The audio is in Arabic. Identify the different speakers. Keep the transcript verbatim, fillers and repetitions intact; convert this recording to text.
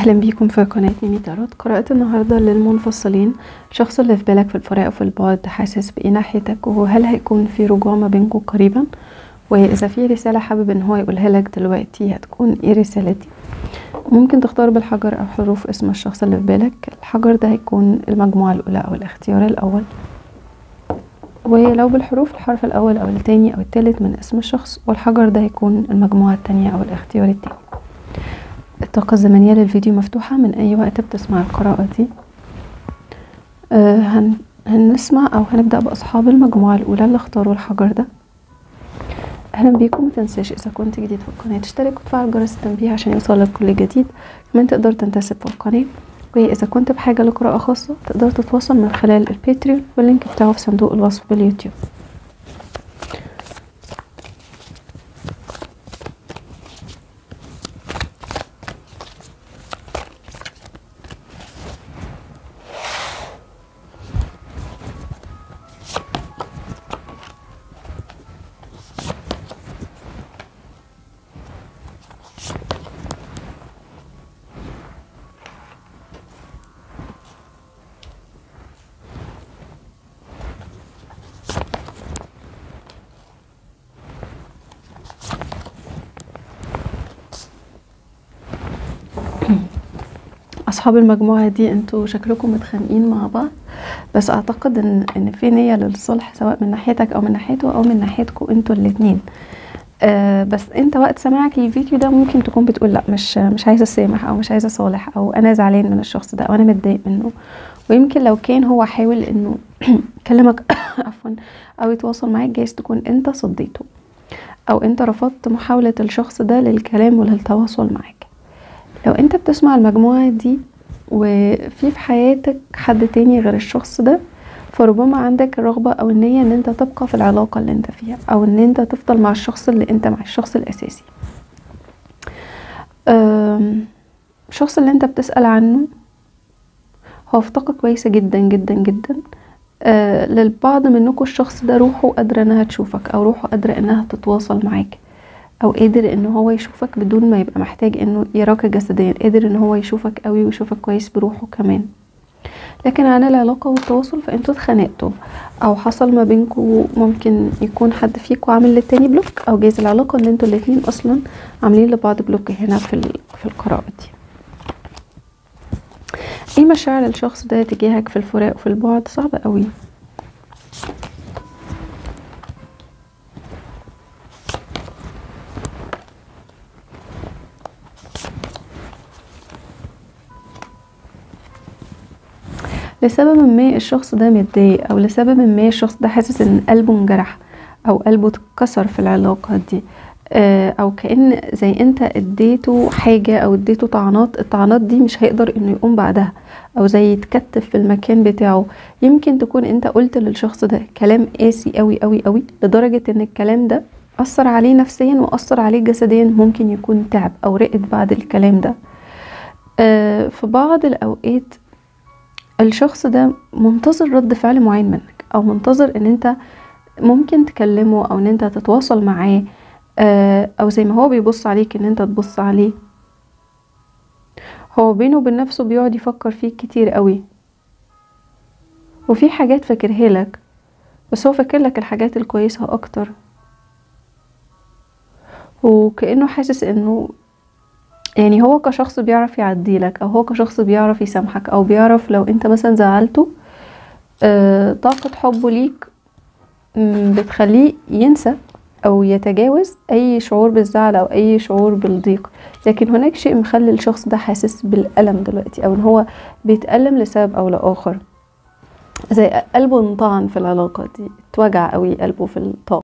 Speaker 1: اهلا بيكم في قناة ميمي تاروت. قراءة النهاردة للمنفصلين، الشخص اللي في بالك في الفراق وفي البعد حاسس بايه ناحيتك، وهل هيكون في رجوع ما بينكم قريبا؟ واذا في رسالة حابب ان هو يقولها لك دلوقتي هتكون ايه الرسالة دي؟ ممكن تختار بالحجر او حروف اسم الشخص اللي في بالك. الحجر ده هيكون المجموعة الاولى او الاختيار الاول، ولو بالحروف الحرف الاول او التاني او التالت من اسم الشخص، والحجر ده هيكون المجموعة التانية او الاختيار التاني. الطاقة الزمنية للفيديو مفتوحة من أي وقت بتسمع القراءة دي. آه هن هنسمع أو هنبدأ بأصحاب المجموعة الأولى اللي اختاروا الحجر ده. أهلا بيكم. متنساش إذا كنت جديد في القناة تشترك وتفعل جرس التنبيه عشان يوصلك كل جديد. كمان تقدر تنتسب في القناة، وإذا كنت بحاجة لقراءة خاصة تقدر تتواصل من خلال الباتريون واللينك بتاعه في صندوق الوصف باليوتيوب. اصحاب المجموعه دي انتوا شكلكم متخانقين مع بعض، بس اعتقد ان ان في نيه للصلح سواء من ناحيتك او من ناحيته او من ناحيتكم انتوا الاتنين. آه بس انت وقت سماعك للفيديو ده ممكن تكون بتقول لا، مش مش عايزه اسامح او مش عايزه اصالح او انا زعلان من الشخص ده او انا متضايق منه. ويمكن لو كان هو حاول انه يكلمك عفوا او يتواصل معاك، جايز تكون انت صديته او انت رفضت محاوله الشخص ده للكلام وللتواصل معاك. لو انت بتسمع المجموعة دي وفي في حياتك حد تاني غير الشخص ده، فربما عندك الرغبة او النية ان انت تبقى في العلاقة اللي انت فيها، او ان انت تفضل مع الشخص اللي انت مع الشخص الاساسي. الشخص اللي انت بتسأل عنه هو في طاقة كويسة جدا جدا جدا. أه للبعض منكم الشخص ده روحه قادرة انها تشوفك، او روحه قادرة انها تتواصل معاك، او قادر ان هو يشوفك بدون ما يبقى محتاج انه يراك جسديا، قادر ان هو يشوفك قوي ويشوفك كويس بروحه كمان. لكن عن العلاقة والتواصل فانتوا اتخانقتوا او حصل ما بينكم، ممكن يكون حد فيكم عامل للتاني بلوك، او جايز العلاقة ان انتوا الاتنين اصلا عاملين لبعض بلوك هنا في في القراءة دي. ايه مشاعر الشخص ده تجاهك في الفراق وفي البعد؟ صعب قوي. لسبب ما الشخص ده متضايق، او لسبب ما الشخص ده حاسس ان قلبه انجرح او قلبه اتكسر في العلاقة دي، او كأن زي انت اديته حاجة او اديته طعنات، الطعنات دي مش هيقدر انه يقوم بعدها، او زي يتكتف في المكان بتاعه. يمكن تكون انت قلت للشخص ده كلام قاسي قوي قوي قوي لدرجة ان الكلام ده اثر عليه نفسيا واثر عليه جسديا، ممكن يكون تعب او رقد بعد الكلام ده. في بعض الاوقات الشخص ده منتظر رد فعل معين منك، او منتظر ان انت ممكن تكلمه او ان انت تتواصل معاه، او زي ما هو بيبص عليك ان انت تبص عليه. هو بينه وبين نفسه بيقعد يفكر فيك كتير قوي، وفي حاجات فاكرها لك، بس هو فاكر لك الحاجات الكويسة اكتر، وكأنه حاسس انه يعني هو كشخص بيعرف يعديلك، او هو كشخص بيعرف يسامحك، او بيعرف لو انت مثلا زعلته آه طاقة حبه ليك بتخليه ينسى او يتجاوز اي شعور بالزعل او اي شعور بالضيق. لكن هناك شيء مخلي الشخص ده حاسس بالألم دلوقتي، او ان هو بيتألم لسبب او لآخر، زي قلبه انطعن في العلاقة دي، اتوجع قوي قلبه في الطاقة.